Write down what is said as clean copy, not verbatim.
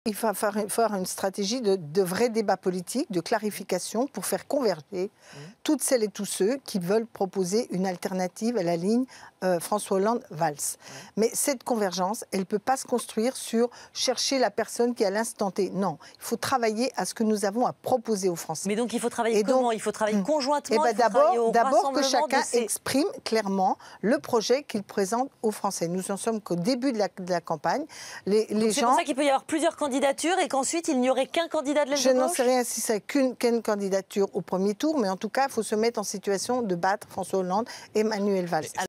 Il va faire une stratégie de vrai débat politique, de clarification pour faire converger toutes celles et tous ceux qui veulent proposer une alternative à la ligne François Hollande-Valls. Mais cette convergence, elle ne peut pas se construire sur chercher la personne qui est à l'instant T. Non, il faut travailler à ce que nous avons à proposer aux Français. Mais donc il faut travailler comment? Il faut travailler conjointement. D'abord que chacun exprime clairement le projet qu'il présente aux Français. Nous n'en sommes qu'au début de la campagne. C'est pour ça qu'il peut y avoir plusieurs candidatures et qu'ensuite il n'y aurait qu'un candidat de l'aile de gauche? Je n'en sais rien si c'est qu'une candidature au premier tour, mais en tout cas, il faut se mettre en situation de battre François Hollande et Manuel Valls.